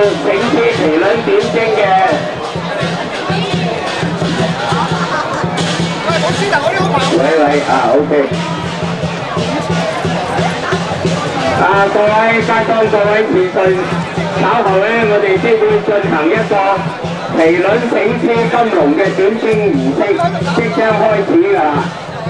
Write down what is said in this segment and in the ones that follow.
整支麒麟點睛嘅。喂，OK。各位街坊、各位慈順，稍後咧，我哋先會進行一個麒麟整支金龍嘅點睛儀式，即將開始㗎啦。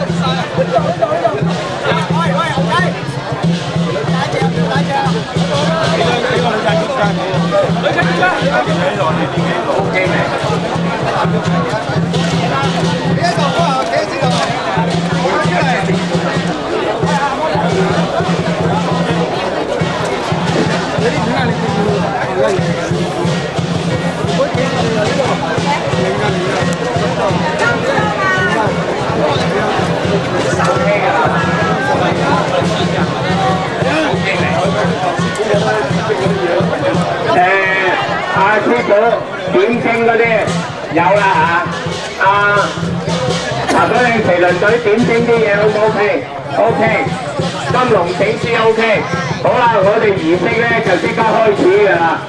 阿師傅點睛嗰啲有啦嚇，茶果嶺麒麟隊點睛啲嘢 OK， 金龍整支 OK， 好啦，我哋儀式咧就即刻開始㗎啦。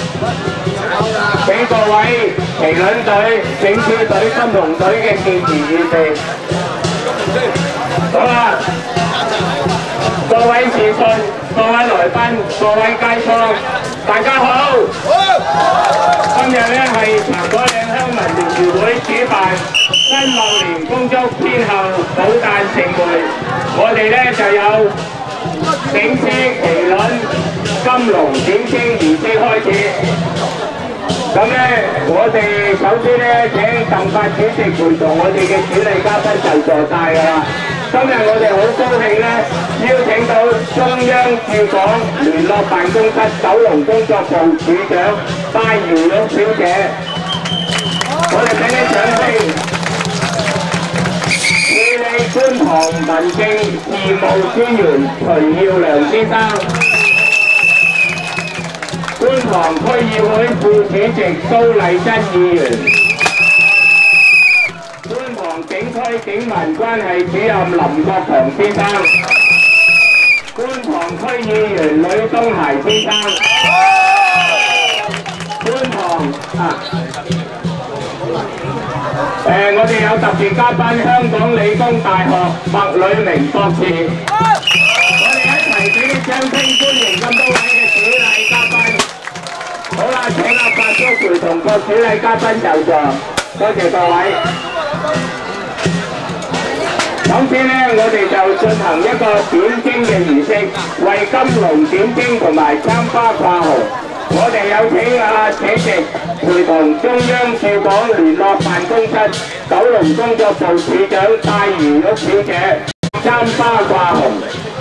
請各位麒麟隊、整支隊、金龍隊嘅健兒預備。好啦，各位慈順、各位來賓、各位街坊，大家好。今日咧係茶果嶺鄉民聯誼會主辦辛茂年恭祝天后寶誕盛會，我哋咧就有整支麒麟金龍點睛儀式開始。咁咧，我哋首先咧請鄧發主席陪同我哋嘅主禮嘉賓就座晒㗎啦。今日我哋好高興咧，邀請到中央駐港聯絡辦公室九龍工作部處長戴瑤玉小姐，我哋俾啲掌聲。處理觀塘民政事務專員徐耀良先生。觀塘區議會副主席蘇麗珍議員，觀塘警區警民關係主任林國強先生，觀塘區議員呂東孩先生，觀塘我哋有特別嘉賓香港理工大學麥呂明博士，我哋一齊俾啲掌聲歡迎咁多位嘅主禮嘉賓。好啦，請阿發叔陪同個主禮嘉賓就座，多謝各位。首先呢，我哋就進行一個點睛嘅儀式，為金龍點睛同埋參花掛紅。我哋有請阿主席陪同中央駐港聯絡辦公室九龍工作部處長戴瑤玉小姐參花掛紅。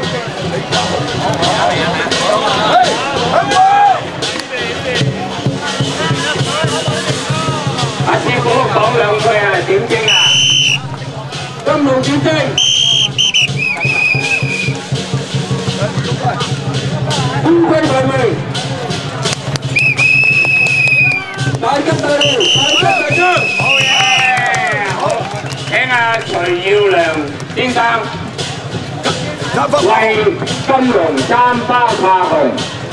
阿師傅講兩句啊，點睛啊！金龍點睛，官規為命，大吉大利，大吉大利！好嘢！好，請阿徐耀良先生為金龍參花掛紅。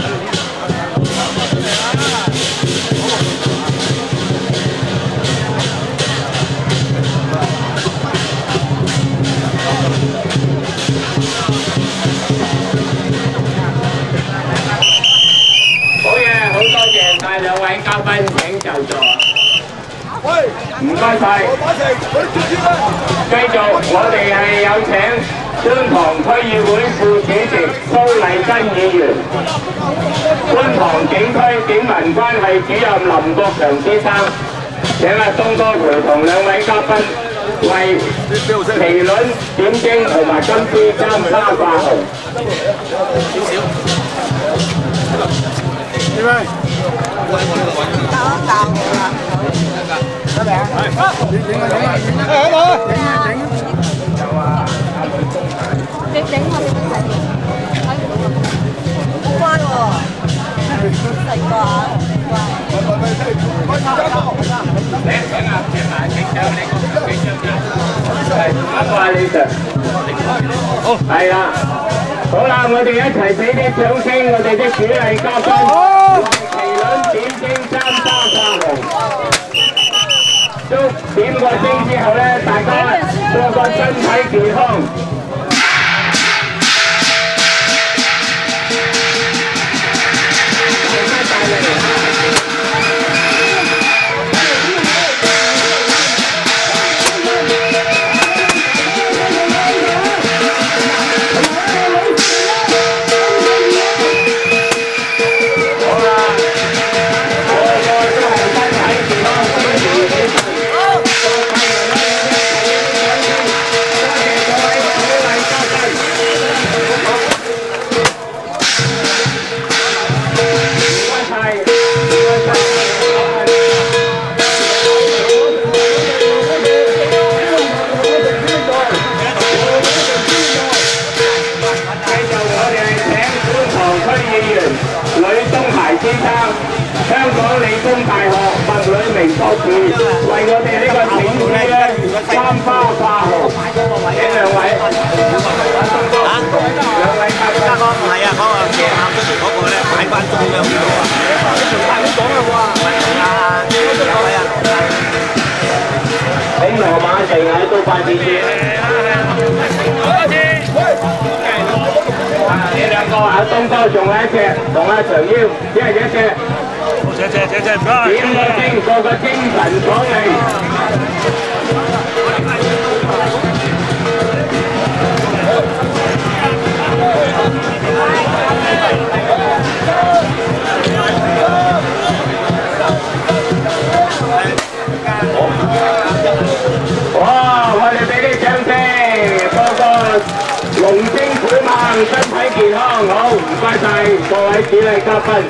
兩位嘉賓請就座。唔該晒。繼續，我哋係有請觀塘區議會副主席蘇麗珍議員、觀塘警區警民關係主任林國強先生，請阿東哥陪同兩位嘉賓為麒麟點睛同埋金枝參花掛紅。點樣？教我啦，得未啊？影啊！有啊，你整我哋睇好乖喎，細個啊，你請啊，請上你個幾張先，係啱啊，李 Sir， 好，係啦，好啦，我哋一齊俾啲掌聲，我哋啲主禮嘉賓。麒麟點大學物理微博士為我哋呢個城市咧三花化學，請兩位。兩位嘉賓。唔係啊，嗰個夜校嗰條嗰個咧擺翻中央嗰個啊。你仲快啲講啦喎！有位啊，喺羅馬城喺度辦事處。你兩個啊，東哥仲有一隻，同阿長腰，一人一隻。謝唔該。點個精神爽利。哇！我哋俾啲掌聲，個龍精虎猛，身體健康，好唔該晒各位主禮嘉賓。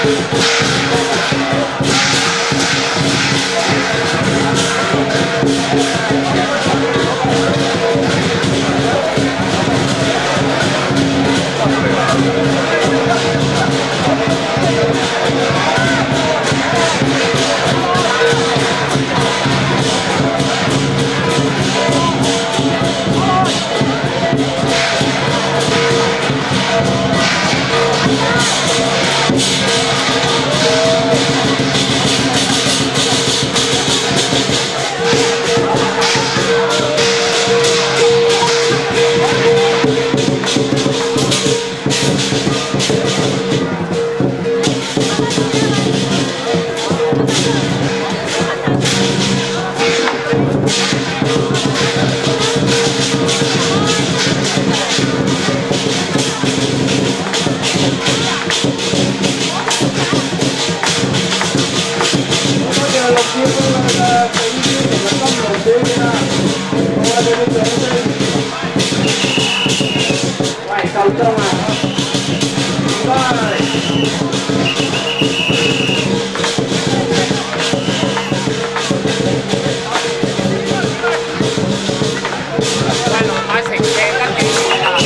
夠鐘啊！唔該。買成隻得幾錢啊？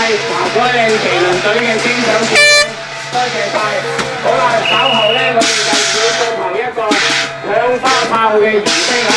茶果嶺麒麟隊嘅精神表演，多謝晒。好啦，稍後咧我哋就要進行一個搶花炮嘅儀式。